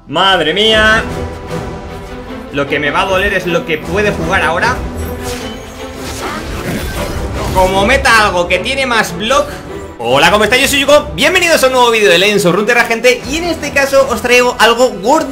Madre mía. Lo que me va a doler es lo que puede jugar ahora. Como meta algo que tiene más block. Hola, ¿cómo estáis? Yo soy Yugo, bienvenidos a un nuevo vídeo de Legends of Runeterra, gente. Y en este caso os traigo algo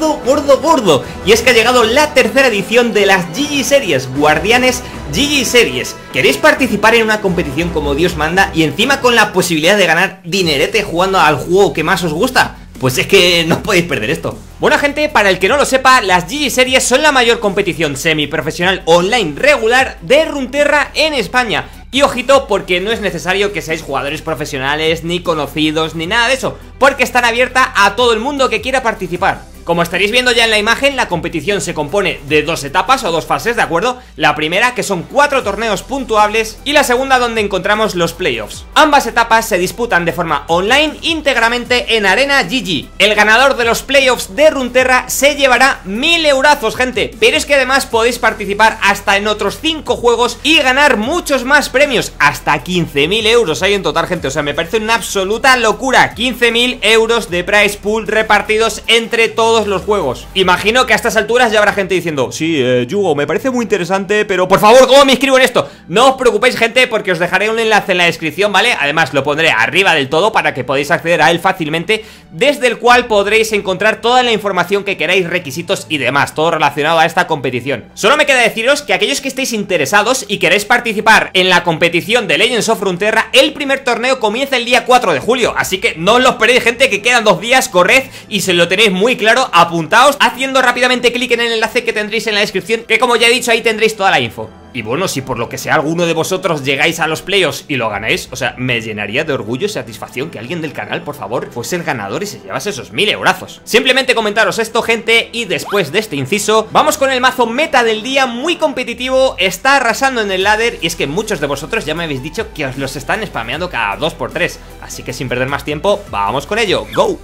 gordo. Y es que ha llegado la tercera edición de las GG Series, Guardianes GG Series. ¿Queréis participar en una competición como Dios manda y encima con la posibilidad de ganar dinerete jugando al juego que más os gusta? Pues es que no podéis perder esto. Bueno, gente, para el que no lo sepa, las GG Series son la mayor competición semiprofesional online regular de Runeterra en España. Y ojito, porque no es necesario que seáis jugadores profesionales, ni conocidos, ni nada de eso, porque están abiertas a todo el mundo que quiera participar. Como estaréis viendo ya en la imagen, la competición se compone de dos etapas o dos fases, ¿de acuerdo? La primera, que son 4 torneos puntuables, y la segunda, donde encontramos los playoffs. Ambas etapas se disputan de forma online íntegramente en Arena GG. El ganador de los playoffs de Runeterra se llevará 1000 eurazos, gente. Pero es que además podéis participar hasta en otros 5 juegos y ganar muchos más premios. Hasta 15.000 euros hay en total, gente. O sea, me parece una absoluta locura. 15.000 euros de prize pool repartidos entre todos los juegos. Imagino que a estas alturas ya habrá gente diciendo: sí, Yugo, me parece muy interesante, pero por favor, ¿cómo me inscribo en esto? No os preocupéis, gente, porque os dejaré un enlace en la descripción, ¿vale? Además lo pondré arriba del todo para que podáis acceder a él fácilmente, desde el cual podréis encontrar toda la información que queráis, requisitos y demás, todo relacionado a esta competición. Solo me queda deciros que aquellos que estéis interesados y queréis participar en la competición de Legends of Runeterra, el primer torneo comienza el día 4 de julio, así que no os lo esperéis, gente, que quedan 2 días, corred y se lo tenéis muy claro. Apuntaos haciendo rápidamente clic en el enlace que tendréis en la descripción, que como ya he dicho, ahí tendréis toda la info. Y bueno, si por lo que sea alguno de vosotros llegáis a los playoffs y lo ganáis, o sea, me llenaría de orgullo y satisfacción que alguien del canal, por favor, fuese el ganador y se llevase esos 1000 eurazos. Simplemente comentaros esto, gente, y después de este inciso, vamos con el mazo meta del día, muy competitivo, está arrasando en el ladder, y es que muchos de vosotros ya me habéis dicho que os los están spameando cada 2x3, así que sin perder más tiempo, vamos con ello, ¡go!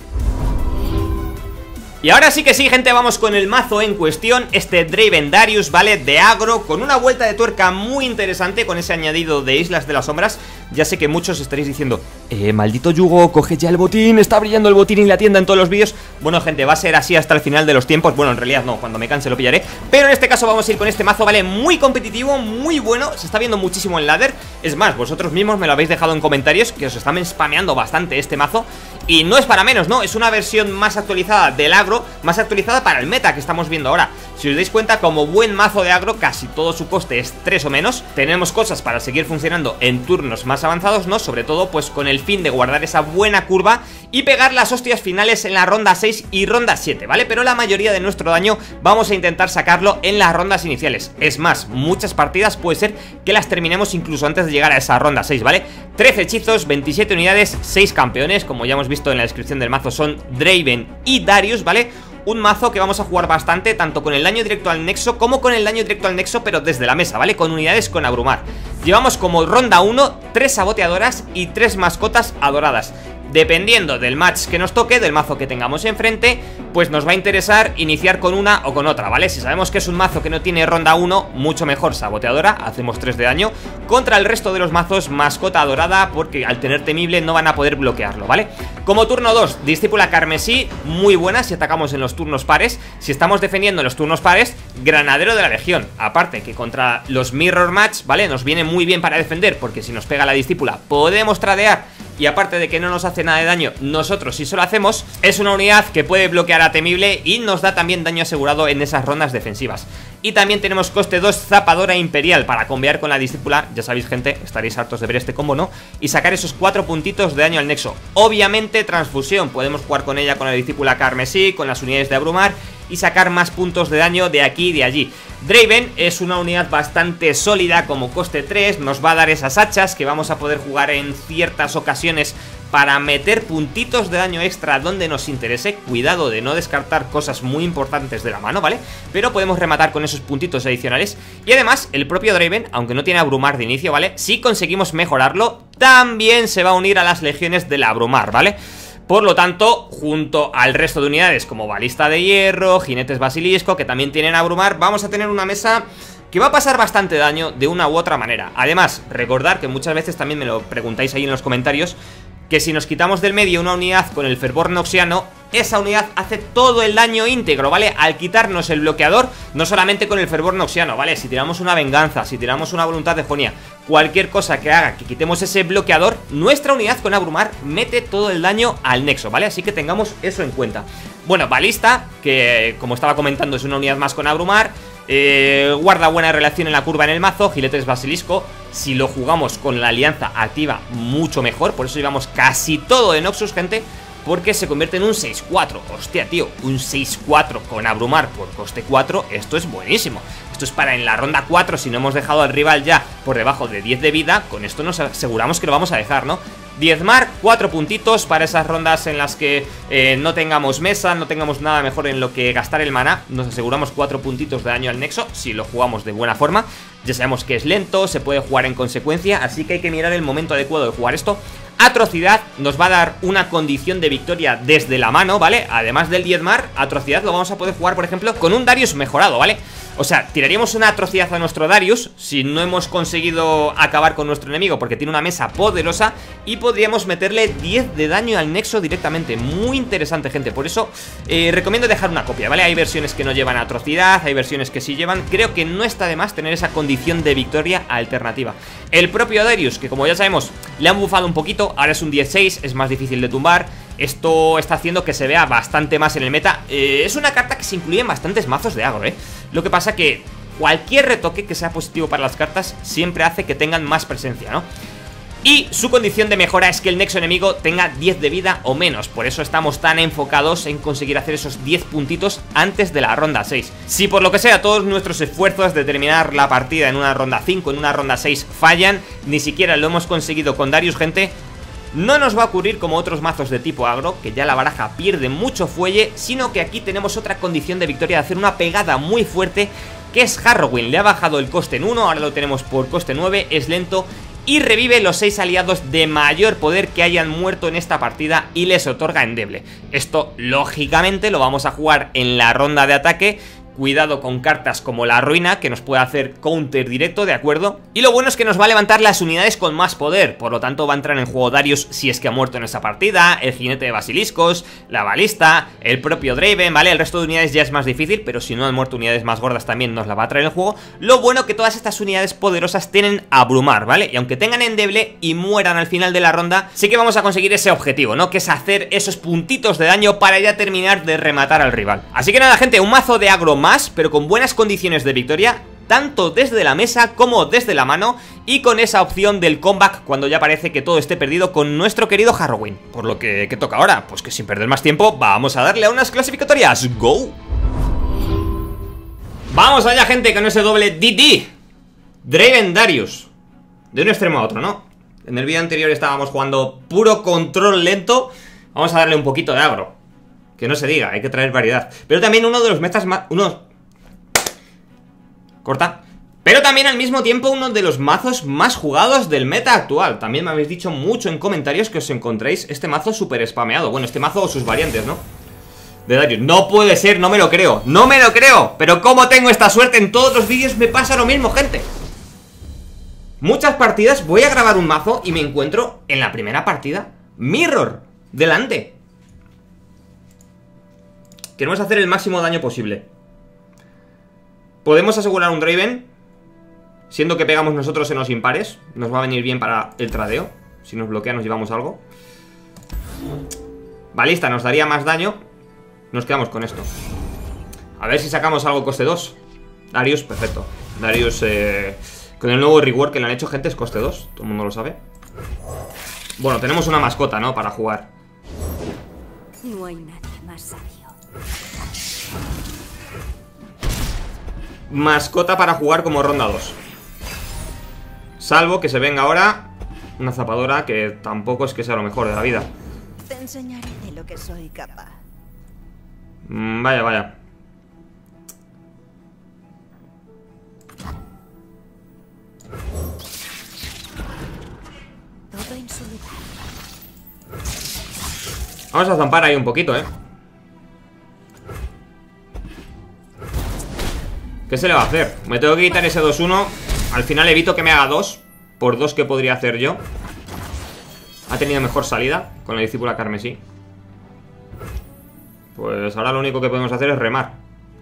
Y ahora sí que sí, gente, vamos con el mazo en cuestión, este Draven Darius, ¿vale? De agro, con una vuelta de tuerca muy interesante, con ese añadido de Islas de las Sombras. Ya sé que muchos estaréis diciendo: maldito Yugo, coge ya el botín, está brillando el botín y la tienda en todos los vídeos. Bueno, gente, va a ser así hasta el final de los tiempos. Bueno, en realidad no, cuando me canse lo pillaré. Pero en este caso vamos a ir con este mazo, ¿vale? Muy competitivo, muy bueno, se está viendo muchísimo en ladder. Es más, vosotros mismos me lo habéis dejado en comentarios, que os están spameando bastante este mazo. Y no es para menos, ¿no? Es una versión más actualizada del agro, más actualizada para el meta que estamos viendo ahora. Si os dais cuenta, como buen mazo de agro, casi todo su coste es 3 o menos. Tenemos cosas para seguir funcionando en turnos más avanzados, ¿no? Sobre todo pues con el fin de guardar esa buena curva y pegar las hostias finales en la ronda 6 y ronda 7, ¿vale? Pero la mayoría de nuestro daño vamos a intentar sacarlo en las rondas iniciales. Es más, muchas partidas puede ser que las terminemos incluso antes de llegar a esa ronda 6, ¿vale? 13 hechizos, 27 unidades, 6 campeones, como ya hemos visto en la descripción del mazo, son Draven y Darius, ¿vale? Un mazo que vamos a jugar bastante, tanto con el daño directo al nexo como con el daño directo al nexo, pero desde la mesa, ¿vale? Con unidades con abrumar. Llevamos como ronda 1 3 saboteadoras y 3 mascotas adoradas. Dependiendo del match que nos toque, del mazo que tengamos enfrente, pues nos va a interesar iniciar con una o con otra, ¿vale? Si sabemos que es un mazo que no tiene ronda 1, mucho mejor saboteadora, hacemos 3 de daño. Contra el resto de los mazos, mascota dorada, porque al tener temible no van a poder bloquearlo, ¿vale? Como turno 2, discípula carmesí, muy buena si atacamos en los turnos pares. Si estamos defendiendo en los turnos pares, granadero de la legión. Aparte que contra los mirror match, ¿vale? Nos viene muy bien para defender, porque si nos pega la discípula podemos tradear. Y aparte de que no nos hace nada de daño, nosotros si solo hacemos, es una unidad que puede bloquear a temible y nos da también daño asegurado en esas rondas defensivas. Y también tenemos coste 2 zapadora imperial para combear con la discípula. Ya sabéis, gente, estaréis hartos de ver este combo, ¿no? Y sacar esos 4 puntitos de daño al nexo. Obviamente transfusión, podemos jugar con ella con la discípula carmesí, con las unidades de abrumar y sacar más puntos de daño de aquí y de allí. Draven es una unidad bastante sólida como coste 3, nos va a dar esas hachas que vamos a poder jugar en ciertas ocasiones para meter puntitos de daño extra donde nos interese. Cuidado de no descartar cosas muy importantes de la mano, ¿vale? Pero podemos rematar con esos puntitos adicionales. Y además, el propio Draven, aunque no tiene abrumar de inicio, ¿vale? Si conseguimos mejorarlo, también se va a unir a las legiones del abrumar, ¿vale? Por lo tanto, junto al resto de unidades como balista de hierro, jinetes basilisco, que también tienen abrumar, vamos a tener una mesa que va a pasar bastante daño de una u otra manera. Además, recordar que muchas veces también me lo preguntáis ahí en los comentarios, que si nos quitamos del medio una unidad con el fervor noxiano, esa unidad hace todo el daño íntegro, ¿vale? Al quitarnos el bloqueador, no solamente con el fervor noxiano, ¿vale? Si tiramos una venganza, si tiramos una voluntad de Jonia, cualquier cosa que haga que quitemos ese bloqueador, nuestra unidad con abrumar mete todo el daño al nexo, ¿vale? Así que tengamos eso en cuenta. Bueno, balista, que como estaba comentando es una unidad más con abrumar, guarda buena relación en la curva en el mazo. Giletes basilisco, si lo jugamos con la alianza activa, mucho mejor. Por eso llevamos casi todo de Noxus, gente, porque se convierte en un 6-4. Hostia, tío, un 6-4 con abrumar por coste 4, esto es buenísimo. Esto es para en la ronda 4, si no hemos dejado al rival ya por debajo de 10 de vida, con esto nos aseguramos que lo vamos a dejar, ¿no? Diezmar, 4 puntitos para esas rondas en las que no tengamos mesa, no tengamos nada mejor en lo que gastar el maná. Nos aseguramos 4 puntitos de daño al nexo si lo jugamos de buena forma. Ya sabemos que es lento, se puede jugar en consecuencia, así que hay que mirar el momento adecuado de jugar esto. Atrocidad nos va a dar una condición de victoria desde la mano, ¿vale? Además del diezmar, atrocidad lo vamos a poder jugar, por ejemplo, con un Darius mejorado, ¿vale? O sea, tiraríamos una atrocidad a nuestro Darius si no hemos conseguido acabar con nuestro enemigo, porque tiene una mesa poderosa, y podríamos meterle 10 de daño al nexo directamente. Muy interesante, gente. Por eso recomiendo dejar una copia, ¿vale? Hay versiones que no llevan atrocidad, hay versiones que sí llevan. Creo que no está de más tener esa condición de victoria alternativa. El propio Darius, que como ya sabemos, le han bufado un poquito, ahora es un 10-6, es más difícil de tumbar. Esto está haciendo que se vea bastante más en el meta. Es una carta que se incluye en bastantes mazos de agro, Lo que pasa que cualquier retoque que sea positivo para las cartas siempre hace que tengan más presencia, ¿no? Y su condición de mejora es que el nexo enemigo tenga 10 de vida o menos. Por eso estamos tan enfocados en conseguir hacer esos 10 puntitos antes de la ronda 6. Si por lo que sea todos nuestros esfuerzos de terminar la partida en una ronda 5, en una ronda 6 fallan, ni siquiera lo hemos conseguido con Darius, gente, no nos va a ocurrir como otros mazos de tipo agro, que ya la baraja pierde mucho fuelle, sino que aquí tenemos otra condición de victoria de hacer una pegada muy fuerte, que es Harrowing. Le ha bajado el coste en 1, ahora lo tenemos por coste 9, es lento y revive los 6 aliados de mayor poder que hayan muerto en esta partida y les otorga endeble. Esto lógicamente lo vamos a jugar en la ronda de ataque. Cuidado con cartas como la ruina, que nos puede hacer counter directo, ¿de acuerdo? Y lo bueno es que nos va a levantar las unidades con más poder. Por lo tanto va a entrar en juego Darius si es que ha muerto en esa partida, el jinete de basiliscos, la balista, el propio Draven, ¿vale? El resto de unidades ya es más difícil, pero si no han muerto unidades más gordas también nos la va a traer el juego. Lo bueno que todas estas unidades poderosas tienen abrumar, ¿vale? Y aunque tengan endeble y mueran al final de la ronda, sí que vamos a conseguir ese objetivo, ¿no? Que es hacer esos puntitos de daño para ya terminar de rematar al rival. Así que nada, gente, un mazo de agro más, pero con buenas condiciones de victoria, tanto desde la mesa como desde la mano, y con esa opción del comeback cuando ya parece que todo esté perdido con nuestro querido Harrowing. Por lo que, ¿qué toca ahora? Pues que sin perder más tiempo, vamos a darle a unas clasificatorias. ¡Go! Vamos allá, gente, con ese doble DD Draven Darius, de un extremo a otro, ¿no? En el vídeo anterior estábamos jugando puro control lento. Vamos a darle un poquito de agro, que no se diga, hay que traer variedad. Pero también uno de los metas más... Corta. Pero también al mismo tiempo uno de los mazos más jugados del meta actual. También me habéis dicho mucho en comentarios que os encontréis este mazo súper spameado. Bueno, este mazo o sus variantes, ¿no? De Darius. No puede ser, no me lo creo. ¡No me lo creo! Pero ¿cómo tengo esta suerte? En todos los vídeos me pasa lo mismo, gente. Muchas partidas voy a grabar un mazo y me encuentro en la primera partida Mirror delante. Queremos hacer el máximo daño posible. Podemos asegurar un Draven, siendo que pegamos nosotros en los impares. Nos va a venir bien para el tradeo. Si nos bloquea nos llevamos algo. Balista nos daría más daño. Nos quedamos con esto. A ver si sacamos algo coste 2. Darius, perfecto. Darius, con el nuevo rework que le han hecho, gente, es coste 2. Todo el mundo lo sabe. Bueno, tenemos una mascota, ¿no? Para jugar. No hay nadie más sabio. Mascota para jugar como ronda 2. Salvo que se venga ahora una zapadora, que tampoco es que sea lo mejor de la vida. Te enseñaré de lo que soy capaz. Vaya, vaya. Todo en su lugar. Vamos a zampar ahí un poquito, ¿Qué se le va a hacer? Me tengo que quitar ese 2-1. Al final evito que me haga 2. Por 2 que podría hacer yo. Ha tenido mejor salida con la discípula carmesí. Pues ahora lo único que podemos hacer es remar.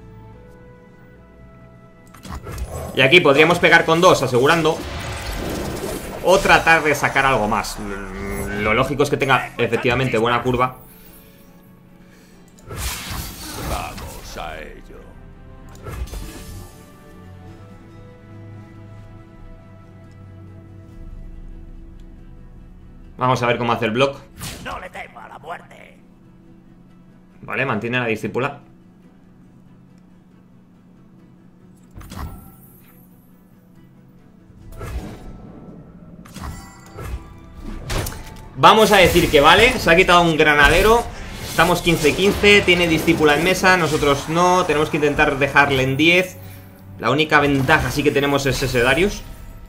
Y aquí podríamos pegar con 2 asegurando. O tratar de sacar algo más. Lo lógico es que tenga efectivamente buena curva. Vamos a ello. Vamos a ver cómo hace el block. No le temo a la muerte. Vale, mantiene la discípula. Vamos a decir que vale. Se ha quitado un granadero. Estamos 15-15. Tiene discípula en mesa. Nosotros no. Tenemos que intentar dejarle en 10. La única ventaja sí que tenemos es ese Darius.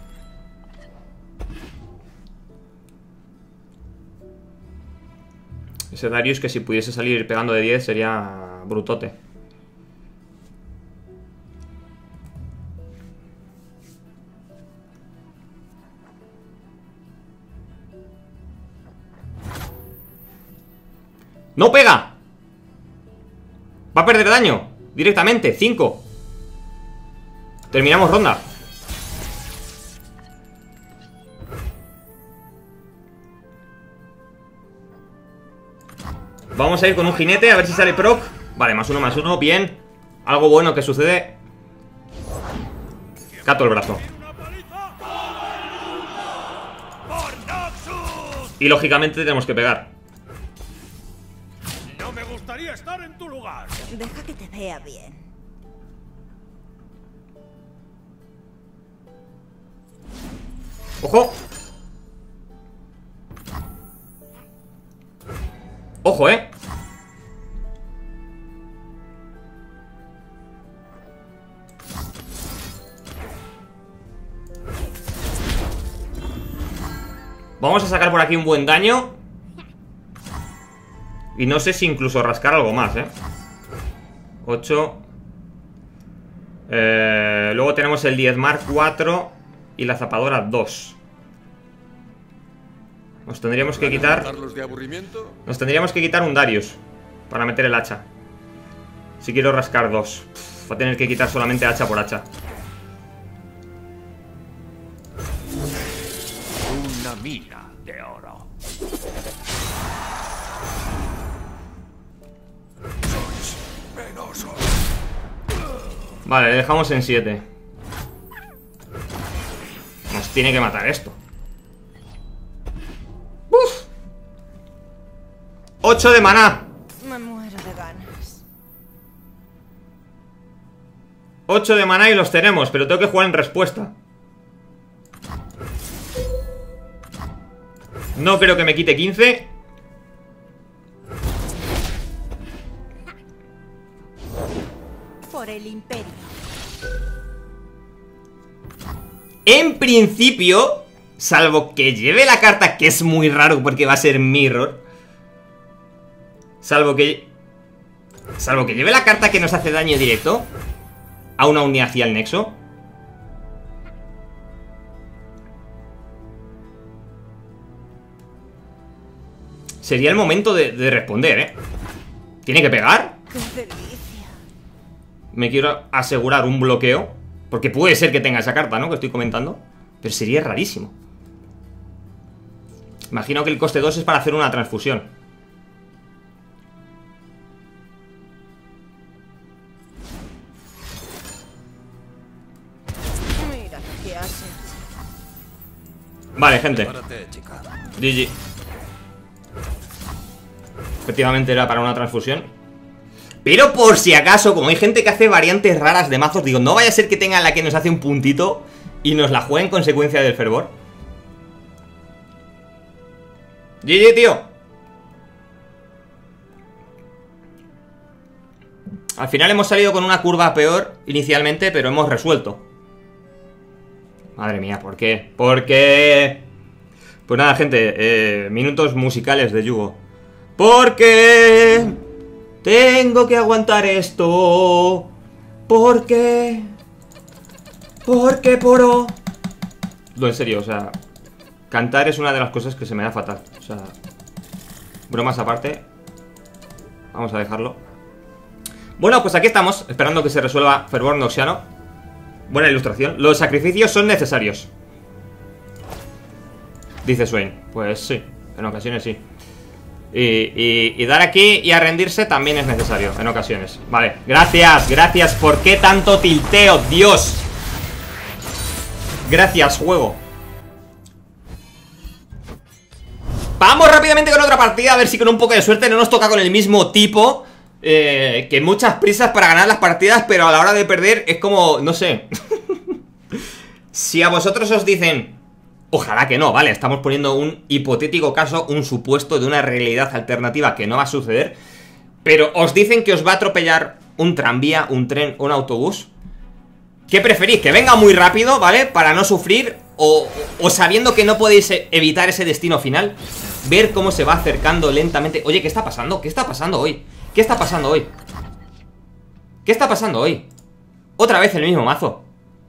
Ese Darius que si pudiese salir pegando de 10 sería brutote. ¡No pega! Va a perder daño directamente, 5. Terminamos ronda. Vamos a ir con un jinete, a ver si sale proc. Vale, +1/+1, bien. Algo bueno que sucede. Cato el brazo. Y lógicamente tenemos que pegar. No me gustaría estar en tu lugar. Deja que te vea bien. ¡Ojo! ¡Ojo, eh! Vamos a sacar por aquí un buen daño. Y no sé si incluso rascar algo más, 8. Luego tenemos el diezmar 4 y la zapadora 2. Nos tendríamos que quitar... Nos tendríamos que quitar un Darius para meter el hacha. Si quiero rascar 2. Va a tener que quitar solamente hacha por hacha. Una mina de oro. Sois penosos. Vale, le dejamos en 7. Nos tiene que matar esto. ¡Uf! 8 de maná. Me muero de ganas. 8 de maná y los tenemos, pero tengo que jugar en respuesta. No creo que me quite 15. Por el imperio. En principio, salvo que lleve la carta, que es muy raro porque va a ser Mirror. Salvo que lleve la carta que nos hace daño directo a una unidad hacia el nexo. Sería el momento de responder, ¿Tiene que pegar? ¡Qué delicia! Me quiero asegurar un bloqueo, porque puede ser que tenga esa carta, ¿no? Que estoy comentando. Pero sería rarísimo. Imagino que el coste 2 es para hacer una transfusión. Mira lo que haces. Vale, gente. Prepárate, chica. GG. Efectivamente era para una transfusión. Pero por si acaso, como hay gente que hace variantes raras de mazos, digo, no vaya a ser que tenga la que nos hace un puntito y nos la juegue en consecuencia del fervor. GG, tío. Al final hemos salido con una curva peor inicialmente, pero hemos resuelto. Madre mía, ¿por qué? ¿Por qué? Pues nada, gente, minutos musicales de Yugo. Porque tengo que aguantar esto. Porque poro. No, en serio, o sea, cantar es una de las cosas que se me da fatal. O sea, bromas aparte. Vamos a dejarlo. Bueno, pues aquí estamos, esperando que se resuelva Fervor Noxiano. Buena ilustración. Los sacrificios son necesarios, dice Swain. Pues sí, en ocasiones sí. Y dar aquí y a rendirse también es necesario en ocasiones. Vale, gracias. ¿Por qué tanto tilteo? Dios. Gracias, juego. Vamos rápidamente con otra partida. A ver si con un poco de suerte no nos toca con el mismo tipo. Que muchas prisas para ganar las partidas, pero a la hora de perder es como, no sé. Si a vosotros os dicen, ojalá que no, vale, estamos poniendo un hipotético caso, un supuesto de una realidad alternativa que no va a suceder, pero os dicen que os va a atropellar un tranvía, un tren, un autobús, ¿qué preferís? ¿Que venga muy rápido, vale? Para no sufrir, o sabiendo que no podéis evitar ese destino final, ver cómo se va acercando lentamente. Oye, ¿qué está pasando? ¿Qué está pasando hoy? ¿Qué está pasando hoy? ¿Qué está pasando hoy? Otra vez el mismo mazo.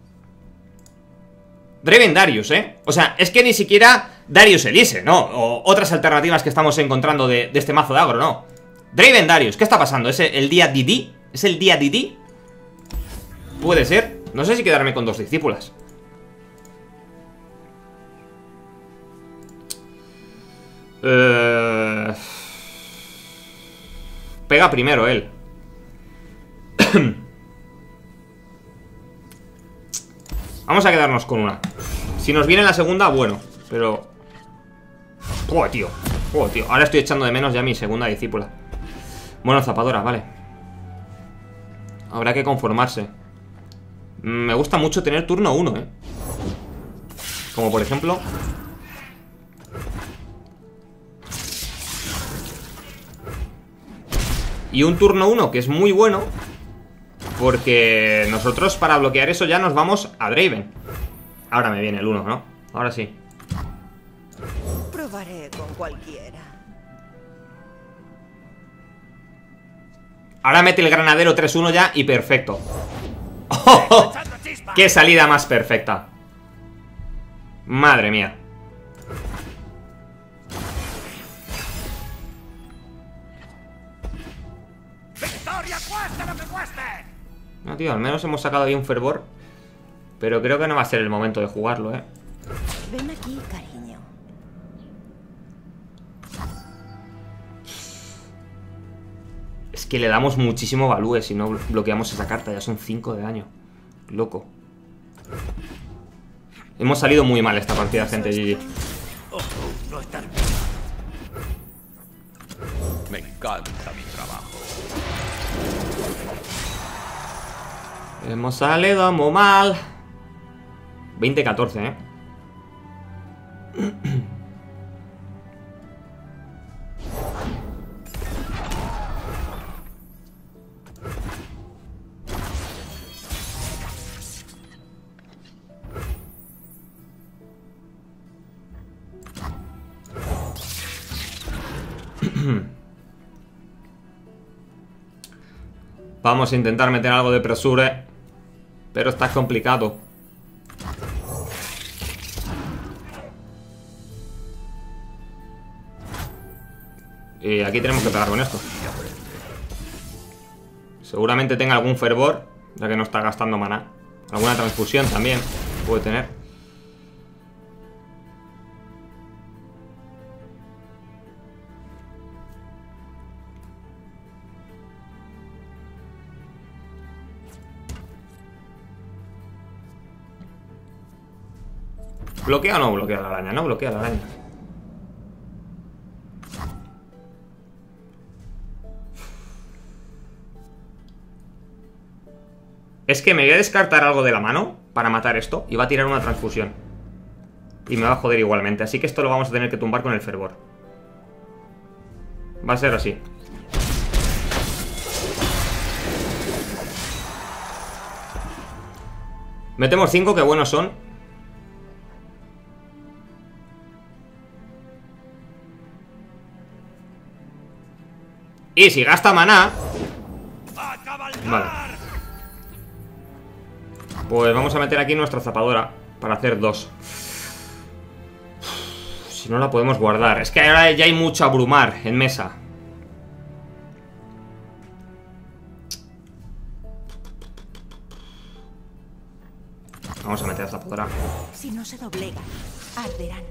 Draven Darius, o sea, es que ni siquiera Darius Elise, ¿no? O otras alternativas que estamos encontrando de este mazo de agro, no. Draven Darius, ¿qué está pasando? ¿Es el día Didi? ¿Es el día Didi? Puede ser. No sé si quedarme con 2 discípulas. Pega primero él. Vamos a quedarnos con una. Si nos viene la segunda, bueno. Pero... Joder, tío. Ahora estoy echando de menos ya mi segunda discípula. Bueno, zapadora, vale. Habrá que conformarse. Me gusta mucho tener turno 1, Como por ejemplo... Y un turno 1 que es muy bueno, porque nosotros para bloquear eso ya nos vamos a Draven. Ahora me viene el 1, ¿no? Ahora sí. Probaré con cualquiera. Ahora mete el granadero 3-1 ya y perfecto. ¡Oh! ¡Qué salida más perfecta! Madre mía. No, tío, al menos hemos sacado ahí un fervor. Pero creo que no va a ser el momento de jugarlo, Ven aquí, cariño. Es que le damos muchísimo value si no bloqueamos esa carta. Ya son 5 de daño. Loco. Hemos salido muy mal esta partida, gente. GG. Me encanta mi trabajo. Hemos salido muy mal. 20-14, Vamos a intentar meter algo de presure, pero está complicado. Y aquí tenemos que pegar con esto. Seguramente tenga algún fervor, ya que no está gastando maná. Alguna transfusión también puede tener. ¿Bloquea o no bloquea la araña? No bloquea la araña. Es que me voy a descartar algo de la mano para matar esto y va a tirar una transfusión. Y me va a joder igualmente. Así que esto lo vamos a tener que tumbar con el fervor. Va a ser así. Metemos 5, que buenos son. Y si gasta maná... Vale. Pues vamos a meter aquí nuestra zapadora para hacer 2. Si no la podemos guardar. Es que ahora ya hay mucho abrumar en mesa. Vamos a meter esta podrá. Si no se doblegan, arderán.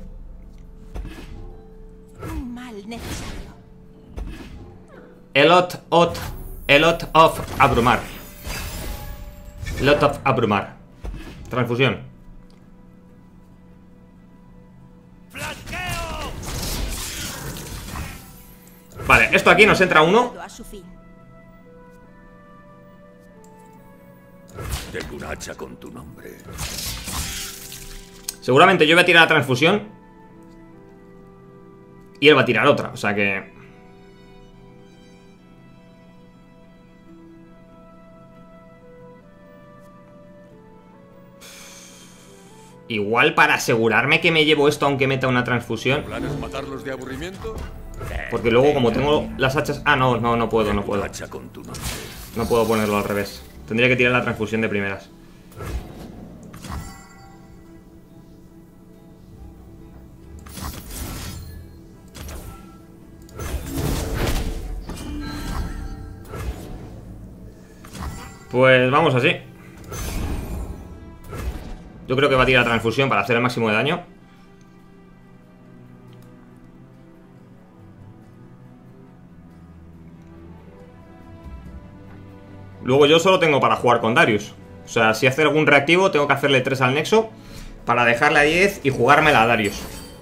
Un mal necesario. Elot of abrumar. Lot of abrumar. Transfusión. Vale, esto aquí nos entra uno. A su fin. Tengo un hacha con tu nombre. Seguramente yo voy a tirar la transfusión y él va a tirar otra, o sea que... Igual para asegurarme que me llevo esto aunque meta una transfusión. ¿Planes matarlos de aburrimiento? Porque luego como tengo las hachas... Ah, no puedo. Un hacha con tu nombre. No puedo ponerlo al revés. Tendría que tirar la transfusión de primeras. Pues vamos así. Yo creo que va a tirar transfusión para hacer el máximo de daño. Luego yo solo tengo para jugar con Darius. O sea, si hace algún reactivo tengo que hacerle 3 al Nexo para dejarle a 10 y jugármela a Darius.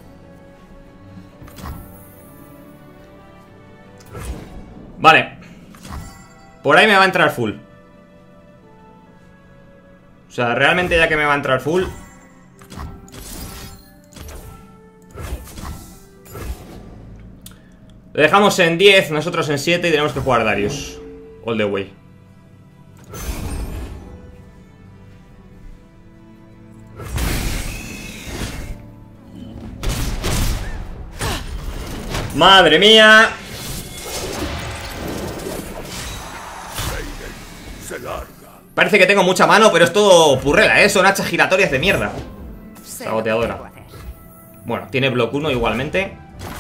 Vale. Por ahí me va a entrar full. O sea, realmente ya que me va a entrar full. Lo dejamos en 10, nosotros en 7 y tenemos que jugar Darius. All the way. ¡Madre mía! Parece que tengo mucha mano, pero es todo purrela, ¿eh? Son hachas giratorias de mierda. Saboteadora. Bueno, tiene block 1 igualmente.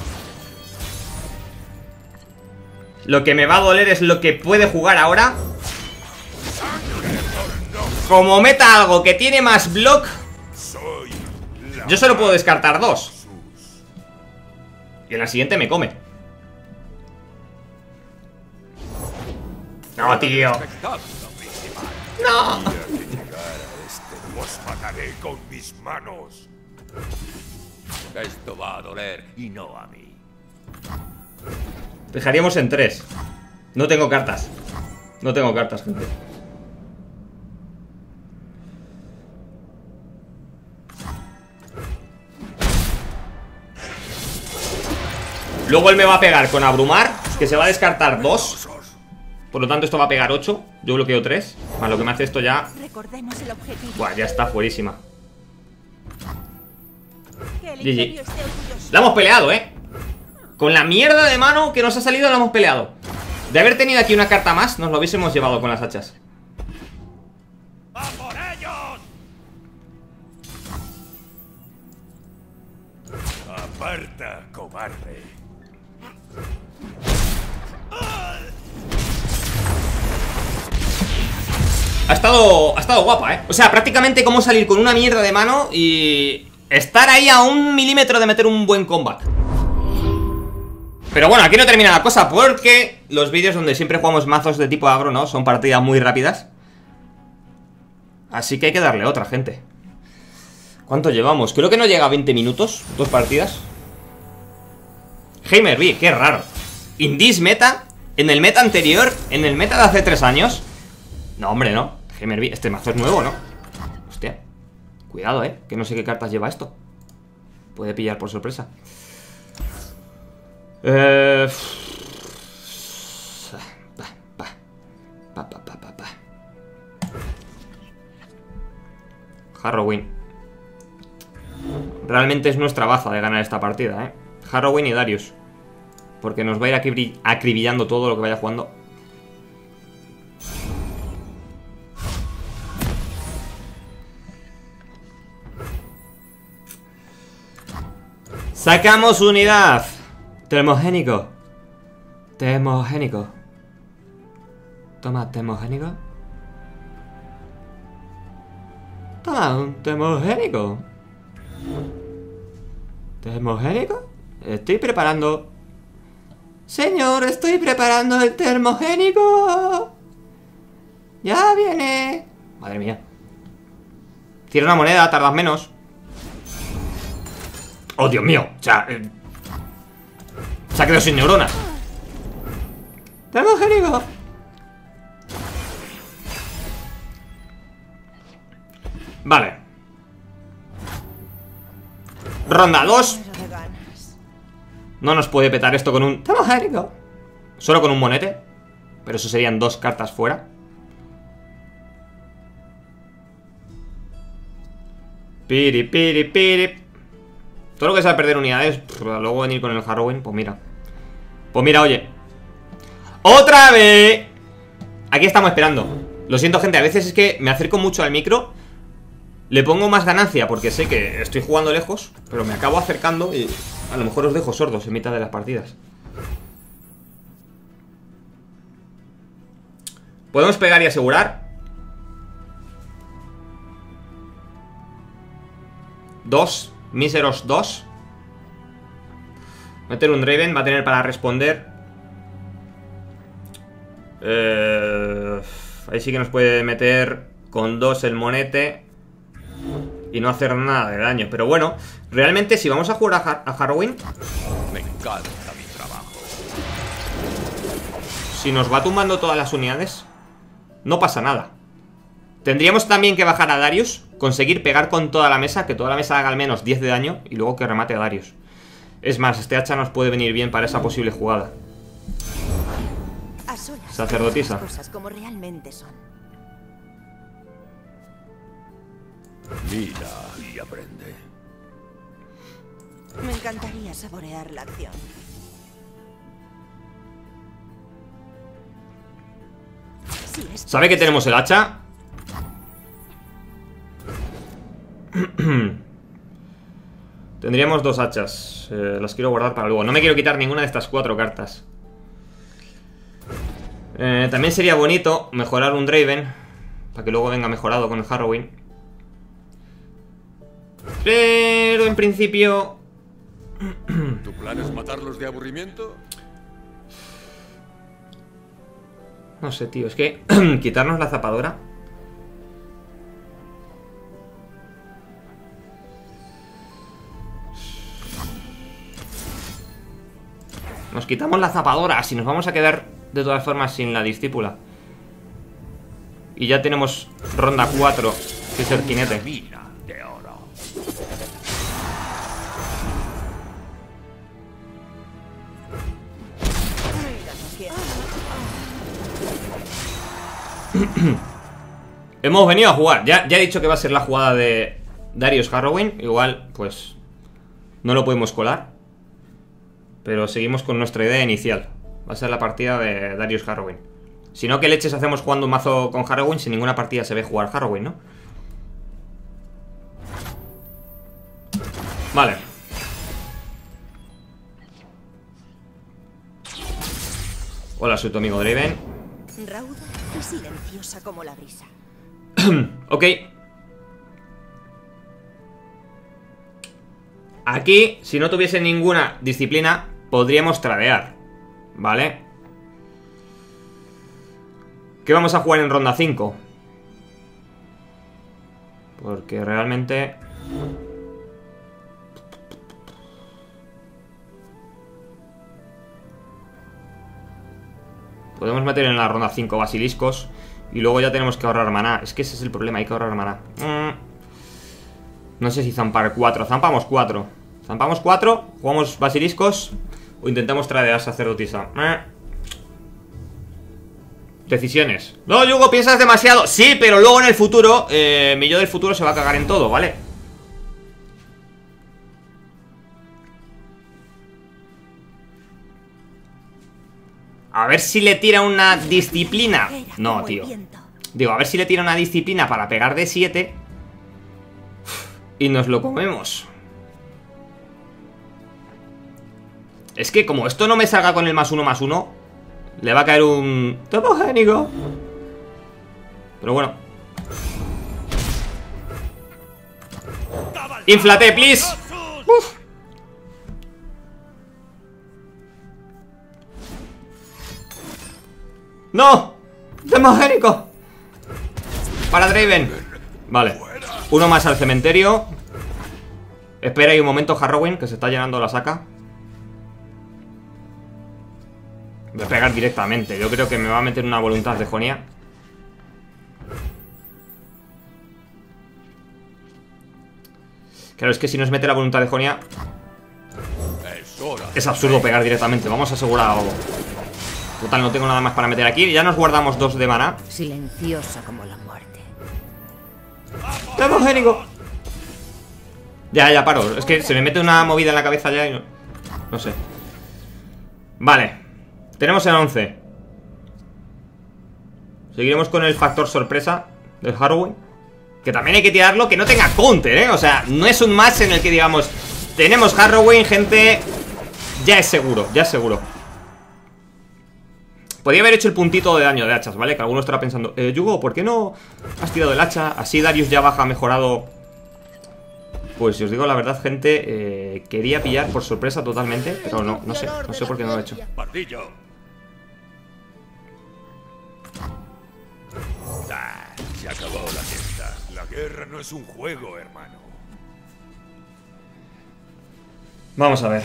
Lo que me va a doler es lo que puede jugar ahora. Como meta algo que tiene más block, yo solo puedo descartar 2. Y en la siguiente me come. No, tío. No. Os mataré con mis manos. Esto va a doler y no a mí. Dejaríamos en 3. No tengo cartas. No tengo cartas, gente. Luego él me va a pegar con abrumar, que se va a descartar 2. Por lo tanto esto va a pegar 8. Yo bloqueo 3. Más lo que me hace esto ya... Recordemos el objetivo. Buah, ya está fuerísima. Que el GG. imperio esté orgulloso. La hemos peleado, Con la mierda de mano que nos ha salido la hemos peleado. De haber tenido aquí una carta más, nos lo hubiésemos llevado con las hachas. ¡A por ellos! Aparta, cobarde. Ha estado guapa, O sea, prácticamente como salir con una mierda de mano y estar ahí a 1 milímetro de meter un buen comeback. Pero bueno, aquí no termina la cosa, porque los vídeos donde siempre jugamos mazos de tipo agro, ¿no? Son partidas muy rápidas. Así que hay que darle otra, gente. ¿Cuánto llevamos? Creo que no llega a 20 minutos, 2 partidas. Heimer B, qué raro. In this meta, en el meta anterior, en el meta de hace 3 años. No, hombre, no. Heimer B, este mazo es nuevo, ¿no? Hostia. Cuidado, que no sé qué cartas lleva esto. Puede pillar por sorpresa. Harrowing. Realmente es nuestra baza de ganar esta partida, Harrowing y Darius. Porque nos va a ir acribillando todo lo que vaya jugando. Sacamos unidad. Termogénico. Termogénico. Toma, termogénico. Toma, un termogénico. ¿Termogénico? Estoy preparando. Señor, estoy preparando el termogénico. Ya viene. Madre mía. Tira una moneda, tardas menos. Oh, Dios mío. O sea, se ha quedado sin neuronas. Termogénico. Vale. Ronda 2. No nos puede petar esto con un termogénico. Solo con un monete. Pero eso serían 2 cartas fuera. Piri, piri, piri. Todo lo que sea perder unidades. Luego venir con el Harrowing. Pues mira. Pues mira, oye. ¡Otra vez! Aquí estamos esperando. Lo siento, gente. A veces es que me acerco mucho al micro. Le pongo más ganancia porque sé que estoy jugando lejos. Pero me acabo acercando y a lo mejor os dejo sordos en mitad de las partidas. Podemos pegar y asegurar. 2, míseros 2. Meter un Draven, va a tener para responder. Ahí sí que nos puede meter con 2 el monete y no hacer nada de daño. Pero bueno, realmente si vamos a jugar a Harrowing, Me encanta mi trabajo. si nos va tumbando todas las unidades, no pasa nada. Tendríamos también que bajar a Darius, conseguir pegar con toda la mesa, que toda la mesa haga al menos 10 de daño y luego que remate a Darius. Es más, este hacha nos puede venir bien para esa posible jugada. A solas, Sacerdotisa. las cosas como realmente son. Mira y aprende. Me encantaría saborear la acción. Sí, ¿Sabe que tenemos el hacha? Tendríamos 2 hachas. Las quiero guardar para luego. No me quiero quitar ninguna de estas 4 cartas. También sería bonito mejorar un Draven, para que luego venga mejorado con el Harrowing. Pero en principio... ¿Tu plan es matarlos de aburrimiento? No sé, tío, es que quitarnos la zapadora. Nos quitamos la zapadora, si nos vamos a quedar de todas formas sin la discípula. Y ya tenemos ronda 4, que es el jinete. Mina de oro. Hemos venido a jugar. Ya he dicho que va a ser la jugada de Darius Harrowing. Igual, pues no lo podemos colar, pero seguimos con nuestra idea inicial. Va a ser la partida de Darius Harrowing. Si no, ¿qué leches hacemos jugando un mazo con Harrowing si ninguna partida se ve jugar Harrowing, no? Vale. Hola, soy tu amigo Draven. Rauda y silenciosa como la brisa. Ok. Aquí, si no tuviese ninguna disciplina, podríamos tradear, ¿vale? ¿Qué vamos a jugar en ronda 5? Porque realmente... podemos meter en la ronda 5 basiliscos y luego ya tenemos que ahorrar maná. Es que ese es el problema, hay que ahorrar maná. No sé si zampar 4. Zampamos 4. Zampamos 4, jugamos basiliscos o intentamos tradear sacerdotisa. Decisiones. No, Yugo, piensas demasiado. Sí, pero luego en el futuro, mi yo del futuro se va a cagar en todo, ¿vale? A ver si le tira una disciplina. No, tío. Digo, a ver si le tira una disciplina para pegar de 7 y nos lo comemos. Es que como esto no me salga con el +1/+1, le va a caer un tomogénico. Pero bueno. Inflate, please. Uf. ¡No! ¡Demogénico! Para Draven. Vale. Uno más al cementerio. Espera ahí un momento, Harrowing, que se está llenando la saca. Voy a pegar directamente. Yo creo que me va a meter una voluntad de Jonia. Claro, es que si nos mete la voluntad de Jonia, es absurdo pegar directamente. Vamos a asegurar algo. Total, no tengo nada más para meter aquí. Ya nos guardamos 2 de mana. Silenciosa como la muerte. ¡Demogénico! Ya paro. Es que se me mete una movida en la cabeza ya y no sé. Vale. Tenemos el 11. Seguiremos con el factor sorpresa del Harrowing, que también hay que tirarlo, que no tenga counter, ¿eh? O sea, no es un match en el que digamos, tenemos Harrowing, gente. Ya es seguro, ya es seguro. Podría haber hecho el puntito de daño de hachas, ¿vale? Que alguno estará pensando, Yugo, ¿por qué no has tirado el hacha? Así Darius ya baja mejorado. Pues si os digo la verdad, gente, quería pillar por sorpresa totalmente, pero no sé por qué no lo he hecho. Pardillo. Se acabó la fiesta. La guerra no es un juego, hermano. Vamos a ver.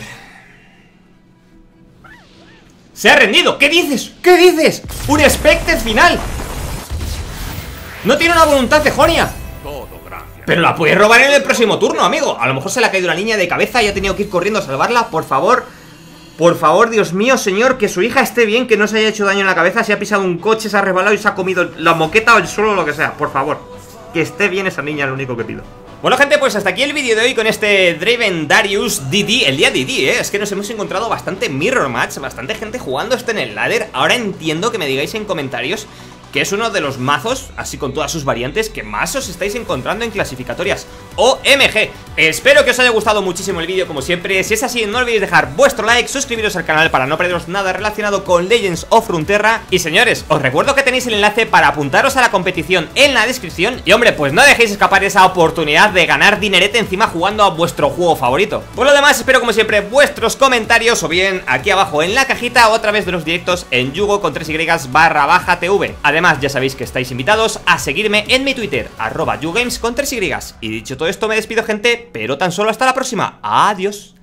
¡Se ha rendido! ¿Qué dices? ¿Qué dices? ¡Un Spectre final! ¡No tiene una voluntad de Jonia! Todo gracias. Pero la puedes robar en el próximo turno, amigo. A lo mejor se le ha caído una niña de cabeza y ha tenido que ir corriendo a salvarla. Por favor, Dios mío, señor, que su hija esté bien, que no se haya hecho daño en la cabeza. Se ha pisado un coche, se ha resbalado y se ha comido la moqueta o el suelo o lo que sea. Por favor, que esté bien esa niña, es lo único que pido. Bueno, gente, pues hasta aquí el vídeo de hoy con este Draven Darius DD. El día DD, es que nos hemos encontrado bastante mirror match, bastante gente jugando esto en el ladder. Ahora entiendo que me digáis en comentarios que es uno de los mazos, así con todas sus variantes, que más os estáis encontrando en clasificatorias OMG. Espero que os haya gustado muchísimo el vídeo, como siempre. Si es así, no olvidéis dejar vuestro like, suscribiros al canal para no perderos nada relacionado con Legends of Runeterra. Y señores, os recuerdo que tenéis el enlace para apuntaros a la competición en la descripción. Y hombre, pues no dejéis escapar esa oportunidad de ganar dinerete encima jugando a vuestro juego favorito. Por lo demás, espero como siempre vuestros comentarios, o bien aquí abajo en la cajita, o a través de los directos en Yugo con 3y/TV. Además, ya sabéis que estáis invitados a seguirme en mi Twitter, @yugames con 3y. Y dicho todo esto, me despido, gente, pero tan solo hasta la próxima. Adiós.